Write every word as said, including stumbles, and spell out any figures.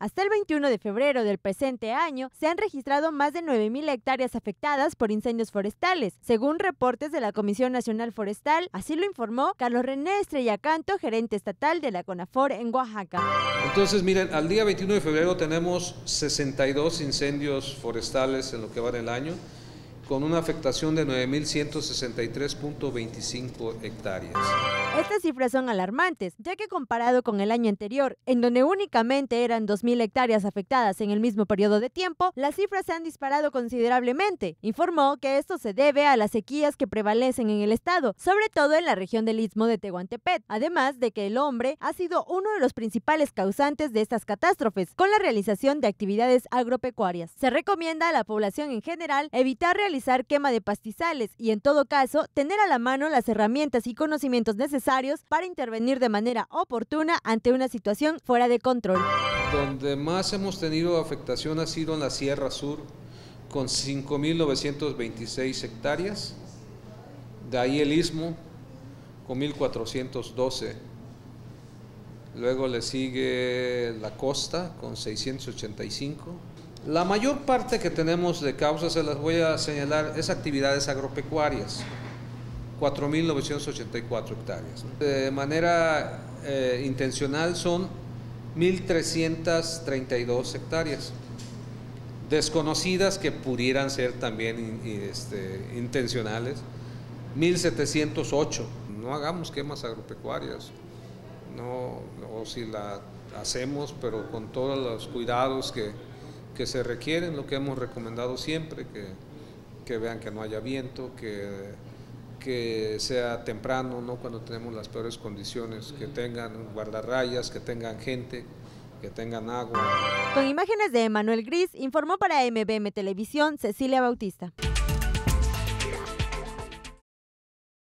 Hasta el veintiuno de febrero del presente año, se han registrado más de nueve mil hectáreas afectadas por incendios forestales, según reportes de la Comisión Nacional Forestal. Así lo informó Carlos René Estrellacanto, gerente estatal de la CONAFOR en Oaxaca. Entonces, miren, al día veintiuno de febrero tenemos sesenta y dos incendios forestales en lo que va del año, con una afectación de nueve mil ciento sesenta y tres punto veinticinco hectáreas. Estas cifras son alarmantes, ya que comparado con el año anterior, en donde únicamente eran dos mil hectáreas afectadas en el mismo periodo de tiempo, las cifras se han disparado considerablemente. Informó que esto se debe a las sequías que prevalecen en el estado, sobre todo en la región del Istmo de Tehuantepec, además de que el hombre ha sido uno de los principales causantes de estas catástrofes, con la realización de actividades agropecuarias. Se recomienda a la población en general evitar realizar quema de pastizales y, en todo caso, tener a la mano las herramientas y conocimientos necesarios para intervenir de manera oportuna ante una situación fuera de control. Donde más hemos tenido afectación ha sido en la Sierra Sur, con cinco mil novecientos veintiséis hectáreas, de ahí el Istmo con mil cuatrocientos doce, luego le sigue la costa con seiscientos ochenta y cinco. La mayor parte que tenemos de causas, se las voy a señalar, es actividades agropecuarias, cuatro mil novecientos ochenta y cuatro hectáreas. De manera eh, intencional son mil trescientos treinta y dos hectáreas, desconocidas que pudieran ser también este, intencionales, mil setecientos ocho. No hagamos quemas agropecuarias, no, o si la hacemos, pero con todos los cuidados que, que se requieren, lo que hemos recomendado siempre, que, que vean que no haya viento, que que sea temprano, no cuando tenemos las peores condiciones, que tengan guardarrayas, que tengan gente, que tengan agua. Con imágenes de Emanuel Gris, informó para M B M Televisión Cecilia Bautista.